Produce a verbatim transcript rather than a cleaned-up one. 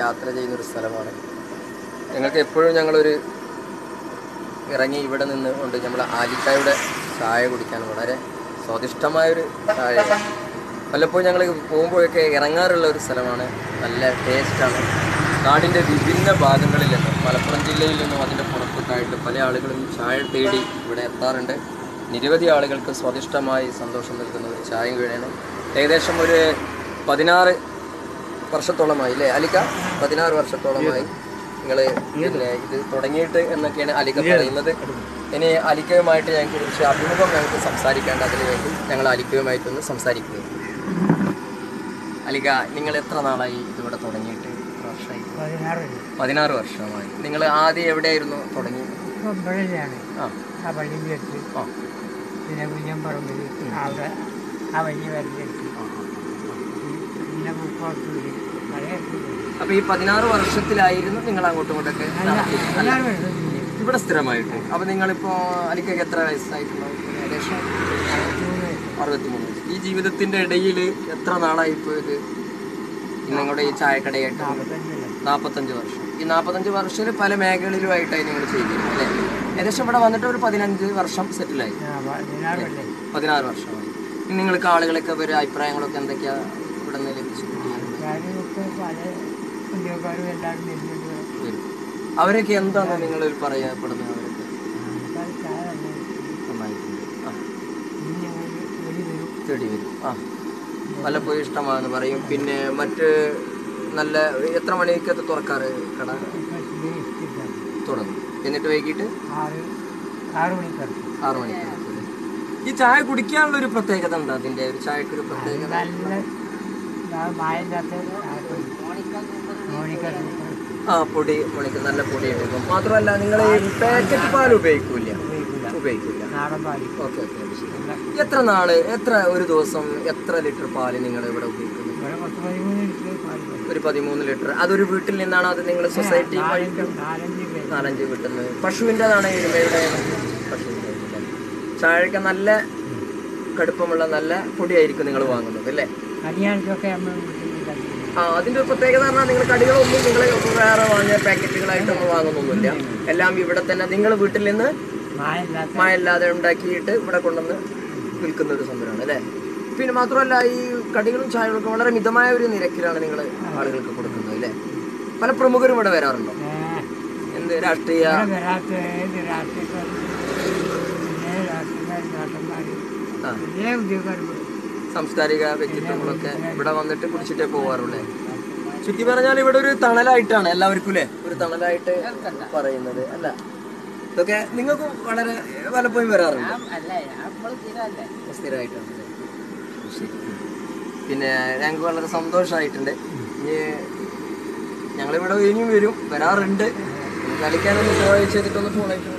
യാത്ര ചെയ്യുന്നൊരു സ്ഥലമാണ്. ഞങ്ങൾക്ക് എപ്പോഴും ഞങ്ങളൊരു ഇറങ്ങി ഇവിടെ നിന്ന് കൊണ്ട് നമ്മൾ ആലിക്കായുടെ ചായ കുടിക്കാൻ വളരെ സ്വാദിഷ്ടമായൊരു ചായ. പലപ്പോഴും ഞങ്ങൾ പോകുമ്പോഴൊക്കെ ഇറങ്ങാറുള്ള ഒരു സ്ഥലമാണ്. നല്ല ടേസ്റ്റാണ്. നാടിൻ്റെ വിഭിന്ന ഭാഗങ്ങളിൽ നിന്നും മലപ്പുറം ജില്ലയിൽ നിന്നും അതിൻ്റെ പുറത്തൊക്കെയായിട്ട് പല ആളുകളും ചായ തേടി ഇവിടെ എത്താറുണ്ട്. നിരവധി ആളുകൾക്ക് സ്വാദിഷ്ടമായി സന്തോഷം നൽകുന്ന ഒരു ചായ കൂടെയാണ്. ഏകദേശം ഒരു പതിനാറ് വർഷത്തോളമായി അല്ലേ അലിക്ക? പതിനാറ് വർഷത്തോളമായി നിങ്ങൾ പിന്നെ ഇത് തുടങ്ങിയിട്ട് എന്നൊക്കെയാണ് അലിക്ക പറയുന്നത്. ഇനി അലിക്കയുമായിട്ട് ഞങ്ങൾക്ക് കുറിച്ച് അഭിമുഖം ഞങ്ങൾക്ക് സംസാരിക്കേണ്ട, അതിനു വേണ്ടി ഞങ്ങൾ അലിക്കയുമായിട്ടൊന്ന് സംസാരിക്കുന്നത്. അലിക്ക, നിങ്ങൾ എത്ര നാളായി ഇതിവിടെ തുടങ്ങിയിട്ട്? വർഷമായി? പതിനാറ് വർഷമായി. നിങ്ങൾ ആദ്യം എവിടെയായിരുന്നു തുടങ്ങി? ആ ആ പള്ളിൻ്റെ അടുത്ത്, ആ പിന്നെ കുഞ്ഞമ്പറമ്പിൽ അവിടെ ആ വലിയ വരലെടുത്ത്, പിന്നെ മുക്കോട്ട് പഴയ. അപ്പൊ ഈ പതിനാറ് വർഷത്തിലായിരുന്നു നിങ്ങൾ അങ്ങോട്ടും ഇങ്ങോട്ടൊക്കെ പതിനാറ് വർഷം ഇവിടെ സ്ഥിരമായിട്ട്? അപ്പൊ നിങ്ങളിപ്പോ അലിക്കൊക്കെ എത്ര വയസ്സായിട്ടുണ്ടാവും? ഏകദേശം അറുപത്തിമൂന്ന് വയസ്സ്. ഈ ജീവിതത്തിന്റെ ഇടയിൽ എത്ര നാളായി ഇപ്പൊ ഇത് നിങ്ങളുടെ ഈ ചായക്കടയായിട്ട്? നാൽപ്പത്തഞ്ച് വർഷം. ഈ നാൽപ്പത്തഞ്ച് വർഷത്തിൽ പല മേഖലയിലുമായിട്ടായി നിങ്ങൾ ചെയ്തിരുന്നു അല്ലേ? ഏകദേശം ഇവിടെ വന്നിട്ട് ഒരു പതിനഞ്ച് വർഷം സെറ്റിലായി. പതിനാറ് വർഷമായി. നിങ്ങൾക്ക് ആളുകളൊക്കെ ഒരു അഭിപ്രായങ്ങളൊക്കെ എന്തൊക്കെയാ ഇവിടെ നിന്ന് ലഭിച്ചു? അവരൊക്കെ എന്താണ് നിങ്ങൾ പറയപ്പെടുന്നത്? അവരൊക്കെ നന്നായിട്ടുണ്ട്. ആ തേടി വരും. ആ പലപ്പോഴും ഇഷ്ടമാണെന്ന് പറയും. പിന്നെ മറ്റ് നല്ല എത്ര മണിക്കകത്ത് തുറക്കാറ് കട? തുടങ്ങും. എന്നിട്ട് വൈകിട്ട് ആറ് മണിക്കാണ്. ആറ് മണിക്കാണ്. ഈ ചായ കുടിക്കാനുള്ള ഒരു പ്രത്യേകത ഉണ്ട്. അതിൻ്റെ ഒരു ചായക്കൊരു പ്രത്യേകത. ആ പൊടി മണിക്ക് നല്ല പൊടി എടുക്കും. മാത്രമല്ല നിങ്ങൾ ഈ പാക്കറ്റ് പാൽ ഉപയോഗിക്കൂല? ഉപയോഗിക്കില്ല. Okay okay. എത്ര നാള് എത്ര ഒരു ദിവസം എത്ര ലിറ്റർ പാല് നിങ്ങൾ ഇവിടെ ഉപയോഗിക്കുന്നത്? ഒരു പതിമൂന്ന് ലിറ്റർ. അതൊരു വീട്ടിൽ നിന്നാണോ അത് നിങ്ങൾ സൊസൈറ്റി? നാലഞ്ച് വീട്ടിൽ നിന്ന്. പശുവിൻ്റെതാണ് എരുമയുടെ? പശുവിൻ്റെ. ചായക്ക് നല്ല കടുപ്പമുള്ള നല്ല പൊടിയായിരിക്കും നിങ്ങൾ വാങ്ങുന്നത് അല്ലേ? ആ അതിൻ്റെ ഒരു പ്രത്യേകത പറഞ്ഞാൽ നിങ്ങൾ കടികളൊന്നും നിങ്ങൾ വേറെ വാങ്ങിയ പാക്കറ്റുകളായിട്ടൊന്നും വാങ്ങുന്നൊന്നുമില്ല. എല്ലാം ഇവിടെ തന്നെ നിങ്ങൾ വീട്ടിൽ നിന്ന് മായല്ലാതെ ഉണ്ടാക്കിയിട്ട് ഇവിടെ കൊണ്ടുവന്ന് വിൽക്കുന്ന ഒരു സംഭവമാണ് അല്ലേ? പിന്നെ മാത്രമല്ല ഈ കടികളും ചായകളൊക്കെ വളരെ മിതമായ ഒരു നിരക്കിലാണ് നിങ്ങൾ ആളുകൾക്ക് കൊടുക്കുന്നത് അല്ലേ? പല പ്രമുഖരും ഇവിടെ വരാറുണ്ടോ? എന്ത് രാഷ്ട്രീയ സാംസ്കാരിക വ്യക്തിത്വങ്ങളൊക്കെ ഇവിടെ വന്നിട്ട് കുടിച്ചിട്ടേ പോവാറുള്ളേ? ചുരുക്കി പറഞ്ഞാൽ ഇവിടെ ഒരു തണലായിട്ടാണ് എല്ലാവർക്കും അല്ലേ? ഒരു തണലായിട്ട് പറയുന്നത് അല്ല? ഇതൊക്കെ നിങ്ങൾക്കും വളരെ പലപ്പോഴും വരാറുണ്ട്? സ്ഥിരമായിട്ടാണ്. പിന്നെ ഞങ്ങൾക്ക് വളരെ സന്തോഷമായിട്ടുണ്ട്. ഇനി ഞങ്ങളിവിടെ ഇനിയും വരും, വരാറുണ്ട്. കളിക്കാനൊന്ന് ഫോളോ ചെയ്തിട്ടൊന്ന് ഫോളോ ആയിട്ട്